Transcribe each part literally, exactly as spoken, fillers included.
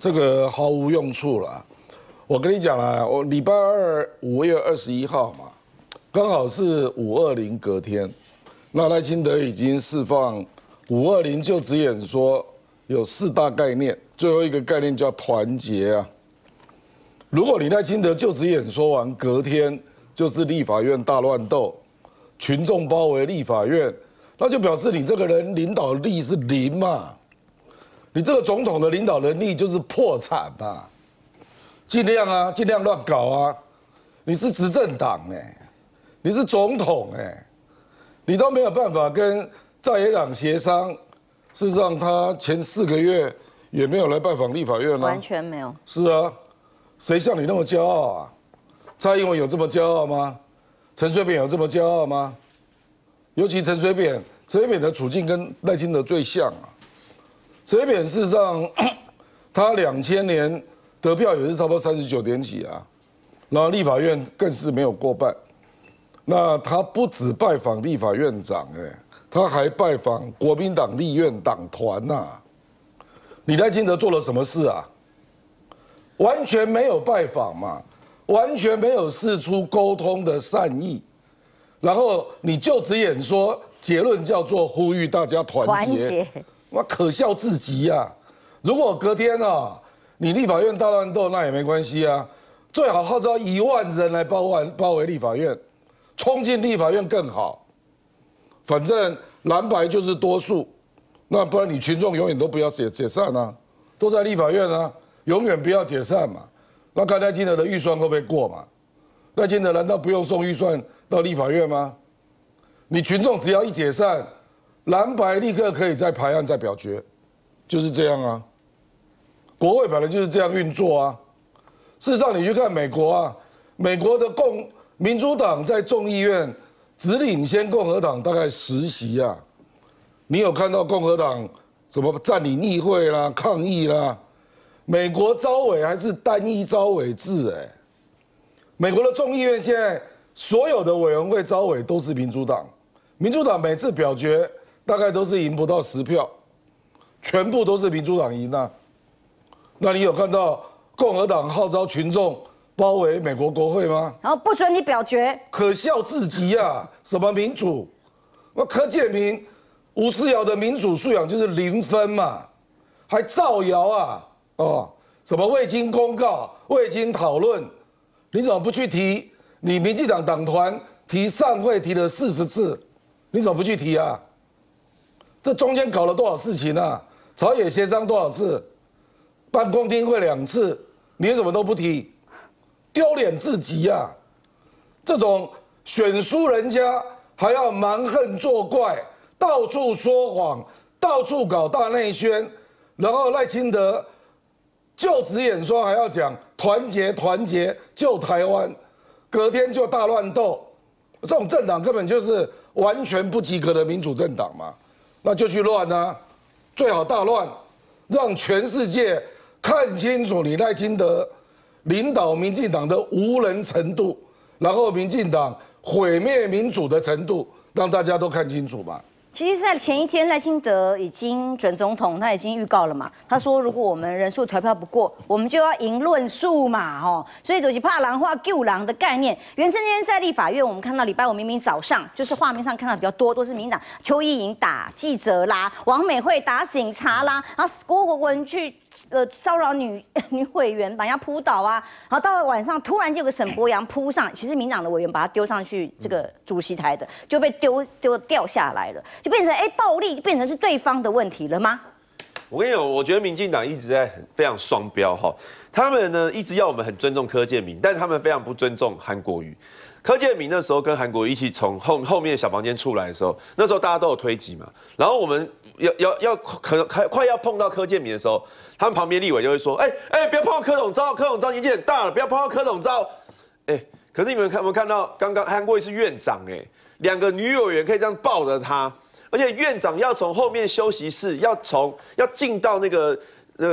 这个毫无用处啦。我跟你讲啦，我礼拜二五月二十一号嘛，刚好是五二零隔天，那赖清德已经释放五二零就职演说有四大概念，最后一个概念叫团结啊。如果你赖清德就职演说完，隔天就是立法院大乱斗，群众包围立法院，那就表示你这个人领导力是零嘛，你这个总统的领导能力就是破产嘛。尽量啊，尽量乱搞啊！你是执政党哎，你是总统哎，你都没有办法跟在野党协商。事实上，他前四个月也没有来拜访立法院啊， 完全没有。 是啊，谁像你那么骄傲啊？蔡英文有这么骄傲吗？陈水扁有这么骄傲吗？尤其陈水扁，陈水扁的处境跟赖清德最像啊。陈水扁事实上，他两千年。得票也是差不多三十九点几啊，然后立法院更是没有过半。那他不止拜访立法院长，哎，他还拜访国民党立院党团呐。你赖清德做了什么事啊？完全没有拜访嘛，完全没有释出沟通的善意。然后你就职演说，结论叫做呼吁大家团结，哇，可笑至极啊！如果隔天啊。你立法院大乱斗那也没关系啊，最好号召一万人来包围包围立法院，冲进立法院更好。反正蓝白就是多数，那不然你群众永远都不要解解散啊，都在立法院啊，永远不要解散嘛。那看赖清德的预算会不会过嘛？赖清德难道不用送预算到立法院吗？你群众只要一解散，蓝白立刻可以再排案再表决，就是这样啊。国会本来就是这样运作啊。事实上，你去看美国啊，美国的共民主党在众议院只领先共和党大概十席啊。你有看到共和党怎么占领议会啦、抗议啦？美国召委还是单一召委制哎。美国的众议院现在所有的委员会召委都是民主党，民主党每次表决大概都是赢不到十票，全部都是民主党赢啊。那你有看到共和党号召群众包围美国国会吗？ 然后不准你表决， 可笑至极啊！什么民主？那柯建铭、吴思瑶的民主素养就是零分嘛，还造谣啊！哦，什么未经公告、未经讨论，你怎么不去提？你民进党党团提上会提了四十次，你怎么不去提啊？这中间搞了多少事情啊？朝野协商多少次？办公听会两次，你为什么都不提？丢脸至极啊！这种选输人家还要蛮横作怪，到处说谎，到处搞大内宣，然后赖清德就职演说还要讲团结团结救台湾，隔天就大乱斗，这种政党根本就是完全不及格的民主政党嘛，那就去乱啊，最好大乱，让全世界看清楚你赖清德领导民进党的无能程度，然后民进党毁灭民主的程度，让大家都看清楚吧。 其实，在前一天，赖清德已经准总统，他已经预告了嘛。他说，如果我们人数投票不过，我们就要赢论述嘛，吼。所以就是怕狼化救狼的概念。袁生今天在立法院，我们看到礼拜五明明早上，就是画面上看到比较多，都是民进党邱意莹打记者啦，王美惠打警察啦，然后郭国文去呃骚扰女女委员，把人家扑倒啊。然后到了晚上，突然就有个沈博阳扑上，其实民党的委员把他丢上去这个主席台的，就被丢丢掉下来了。就变成哎，暴力变成是对方的问题了吗？ 我跟你讲，我觉得民进党一直在非常双标哈，他们呢一直要我们很尊重柯建铭，但是他们非常不尊重韩国瑜。柯建铭那时候跟韩国瑜一起从后后面小房间出来的时候，那时候大家都有推挤嘛，然后我们要要要可能快快要碰到柯建铭的时候，他们旁边立委就会说，哎、欸、哎、欸，不要碰到柯董召，柯董召年纪很大了，不要碰到柯董召。哎、欸，可是你们看有没有看到刚刚韩国瑜是院长哎、欸，两个女委员可以这样抱着他。而且院长要从后面休息室，要从要进到那个呃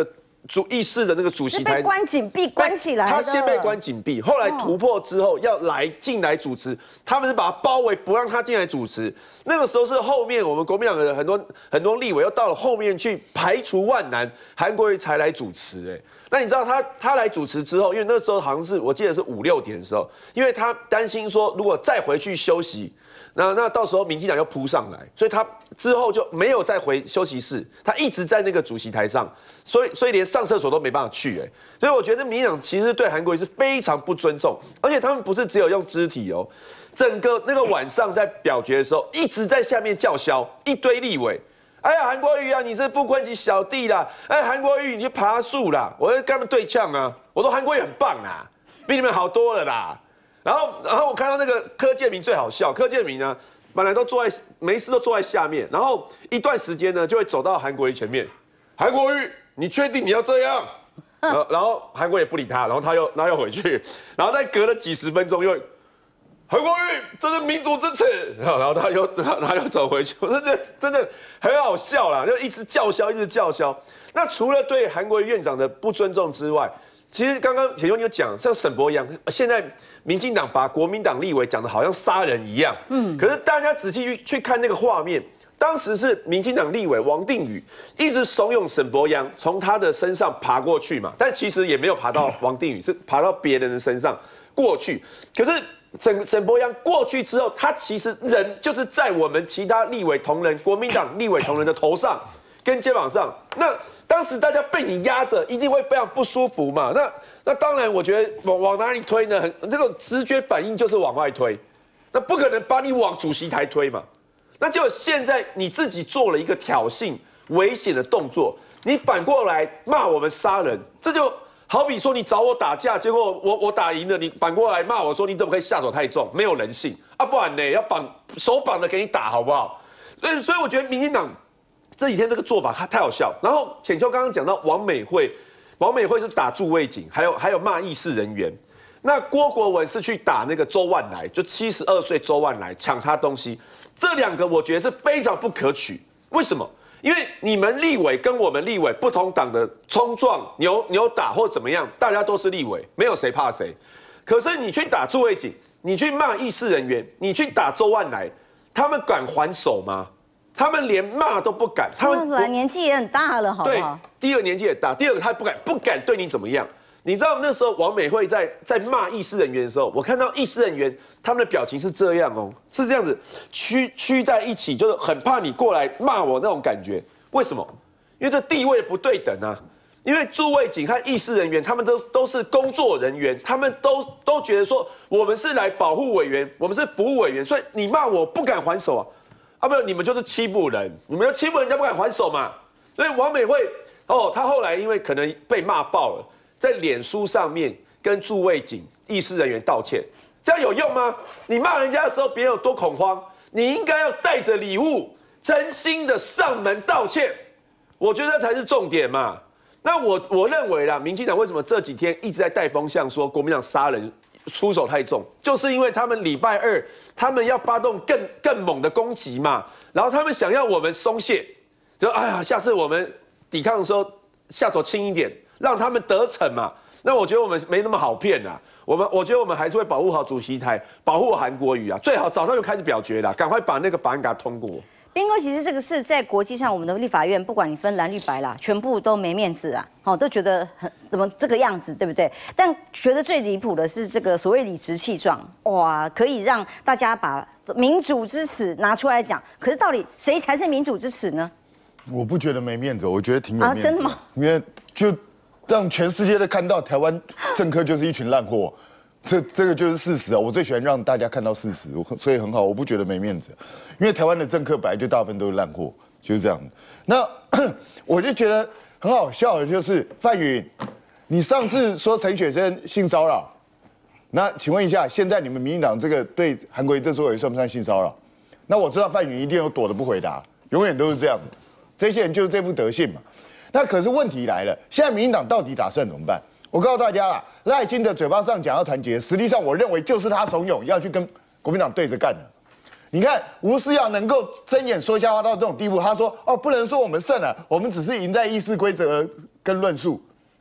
主议事的那个主席台是被关紧闭关起来的。 他先被关紧闭，后来突破之后要来进来主持，他们是把他包围，不让他进来主持。那个时候是后面我们国民党的很多很多立委要到了后面去排除万难，韩国瑜才来主持。哎，那你知道他他来主持之后，因为那时候好像是我记得是五六点的时候，因为他担心说如果再回去休息。那那到时候民进党又扑上来，所以他之后就没有再回休息室，他一直在那个主席台上，所以所以连上厕所都没办法去，哎，所以我觉得民进党其实对韩国瑜是非常不尊重，而且他们不是只有用肢体哦，整个那个晚上在表决的时候，一直在下面叫嚣，一堆立委，哎呀韩国瑜啊，你是傅昆萁小弟啦，哎韩国瑜你去爬树啦，我在跟他们对呛啊，我说韩国瑜很棒啦，比你们好多了啦。然后，然后我看到那个柯建铭最好笑，柯建铭呢，本来都坐在没事都坐在下面，然后一段时间呢就会走到韩国瑜前面，韩国瑜，你确定你要这样？然后，然后韩国瑜也不理他，然后他又，然后又回去，然后再隔了几十分钟又，韩国瑜，这是民主之耻，然后，然后他又，他又走回去，我真的真的很好笑啦，就一直叫嚣，一直叫嚣。那除了对韩国瑜院长的不尊重之外，其实刚刚铁兄有讲，像沈伯洋，现在民进党把国民党立委讲的好像杀人一样，嗯，可是大家仔细去去看那个画面，当时是民进党立委王定宇一直怂恿沈伯洋从他的身上爬过去嘛，但其实也没有爬到王定宇，是爬到别人的身上过去。可是沈沈伯洋过去之后，他其实人就是在我们其他立委同仁、国民党立委同仁的头上跟肩膀上，那。当时大家被你压着，一定会非常不舒服嘛。那那当然，我觉得往往哪里推呢？很这种直觉反应就是往外推，那不可能把你往主席台推嘛。那就现在你自己做了一个挑衅、危险的动作，你反过来骂我们杀人，这就好比说你找我打架，结果我我打赢了，你反过来骂我说你怎么可以下手太重，没有人性啊！不然呢，要绑手绑的给你打好不好？所以所以我觉得民进党。这几天这个做法太好笑，然后浅秋刚刚讲到王美惠，王美惠是打驻卫警，还有还有骂议事人员，那郭国文是去打那个周万来，就七十二岁周万来抢他东西，这两个我觉得是非常不可取。为什么？因为你们立委跟我们立委不同党的冲撞、扭扭打或怎么样，大家都是立委，没有谁怕谁。可是你去打驻卫警，你去骂议事人员，你去打周万来，他们敢还手吗？他们连骂都不敢， 他们本来年纪也很大了，好不好？ 对，第一个年纪也大，第二个他不敢不敢对你怎么样。你知道那时候王美惠在在骂议事人员的时候，我看到议事人员他们的表情是这样哦，是这样子屈屈在一起，就是很怕你过来骂我那种感觉。为什么？因为这地位不对等啊。因为驻卫警和议事人员，他们都都是工作人员，他们都都觉得说我们是来保护委员，我们是服务委员，所以你骂我不敢还手啊。啊，不，你们就是欺负人，你们要欺负人家不敢还手嘛。所以王美惠哦，她后来因为可能被骂爆了，在脸书上面跟驻卫警、议事人员道歉，这样有用吗？你骂人家的时候，别人有多恐慌，你应该要带着礼物，真心的上门道歉。我觉得这才是重点嘛。那我我认为啦，民进党为什么这几天一直在带风向说国民党杀人？出手太重，就是因为他们礼拜二他们要发动更更猛的攻击嘛，然后他们想要我们松懈，就哎呀，下次我们抵抗的时候下手轻一点，让他们得逞嘛。那我觉得我们没那么好骗啦，我们我觉得我们还是会保护好主席台，保护韩国瑜啊，最好早上就开始表决啦，赶快把那个法案给他通过。 彬哥，其实这个是在国际上，我们的立法院不管你分蓝绿白啦，全部都没面子啊，好，都觉得很怎么这个样子，对不对？但觉得最离谱的是这个所谓理直气壮，哇，可以让大家把民主之耻拿出来讲。可是到底谁才是民主之耻呢？ 我不觉得没面子，我觉得挺有面子。 啊，真的吗？ 因为就让全世界都看到台湾政客就是一群烂货。这这个就是事实啊！我最喜欢让大家看到事实，所以很好，我不觉得没面子，因为台湾的政客本来就大部分都是烂货，就是这样的。那我就觉得很好笑的就是范云，你上次说陈雪生性骚扰，那请问一下，现在你们民进党这个对韩国瑜这作为算不算性骚扰？那我知道范云一定有躲着不回答，永远都是这样的，这些人就是这副德性嘛。那可是问题来了，现在民进党到底打算怎么办？我告诉大家啦，赖清德嘴巴上讲要团结，实际上我认为就是他怂恿要去跟国民党对着干的。你看吴思瑶能够睁眼说瞎话到这种地步，他说哦不能说我们胜了，我们只是赢在议事规则跟论述，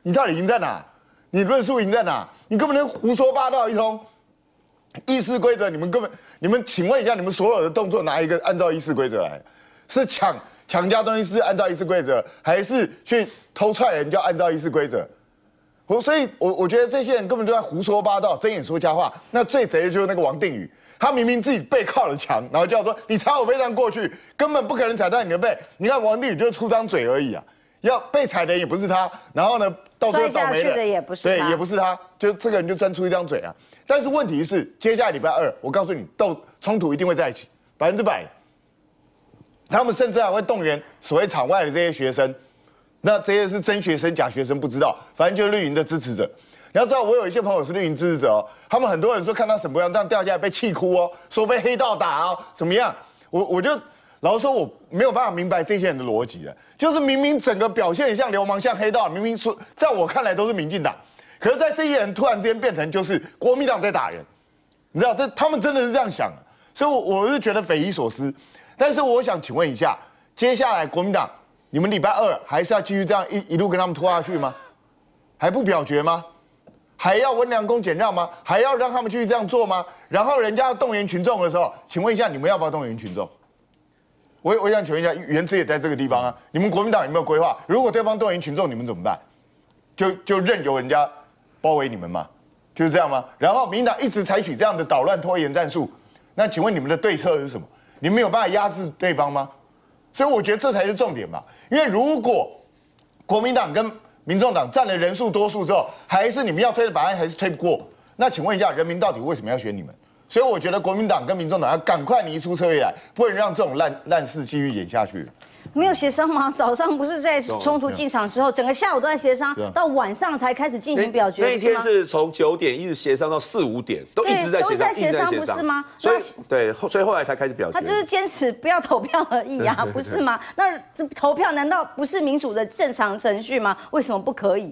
你到底赢在哪？你论述赢在哪？你根本就胡说八道一通。议事规则，你们根本，你们请问一下，你们所有的动作哪一个按照议事规则来？是抢抢家东西是按照议事规则，还是去偷踹人就按照议事规则？我所以我，我我觉得这些人根本就在胡说八道，睁眼说瞎话。那最贼的就是那个王定宇，他明明自己背靠了墙，然后叫说你踩我背上过去，根本不可能踩到你的背。你看王定宇就是出张嘴而已啊，要被踩的也不是他，然后呢，到最后倒霉摔下去的也不是他， 对，也不是他，就这个人就专出一张嘴啊。但是问题是，接下来礼拜二，我告诉你，斗冲突一定会在一起，百分之百。他们甚至还会动员所谓场外的这些学生，那这些是真学生假学生不知道，反正就是绿营的支持者。你要知道，我有一些朋友是绿营支持者哦，他们很多人说看到沈伯洋这样掉下来被气哭哦，说被黑道打哦，怎么样？我我就老实说，我没有办法明白这些人的逻辑了，就是明明整个表现像流氓像黑道，明明说在我看来都是民进党。可是，在这些人突然之间变成就是国民党在打人，你知道这他们真的是这样想的，所以我我是觉得匪夷所思。但是我想请问一下，接下来国民党你们礼拜二还是要继续这样一一路跟他们拖下去吗？还不表决吗？还要温良恭俭让吗？还要让他们继续这样做吗？然后人家要动员群众的时候，请问一下你们要不要动员群众？我我想请问一下，原之也在这个地方啊，你们国民党有没有规划？如果对方动员群众，你们怎么办？就就任由人家包围你们嘛，就是这样吗？然后民进党一直采取这样的捣乱拖延战术，那请问你们的对策是什么？你们有办法压制对方吗？所以我觉得这才是重点吧。因为如果国民党跟民众党占了人数多数之后，还是你们要推的法案还是推不过，那请问一下，人民到底为什么要选你们？所以我觉得国民党跟民众党要赶快拟出策略来，不能让这种烂烂事继续演下去。 没有协商吗？早上不是在冲突进场之后，整个下午都在协商，到晚上才开始进行表决。 那一天是从九点一直协商到四五点，都一直在协商， 都在协商，不是吗？ 所以对，所以后来才开始表决。 他就是坚持不要投票而已啊，不是吗？那投票难道不是民主的正常程序吗？为什么不可以？